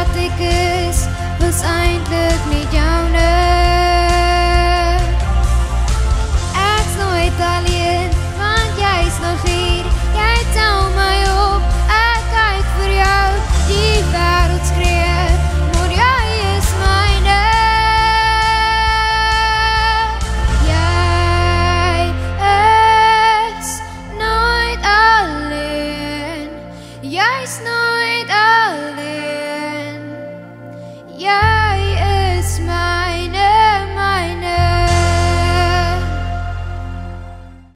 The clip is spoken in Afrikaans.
wat ek is, was eintlik net joune. Ek's nooit alleen, want jy's nog hier. Jy tel my op, ek kyk vir jou. Die wêreld skree, maar jy is myne. Jy is nooit alleen. Jy's nooit alleen.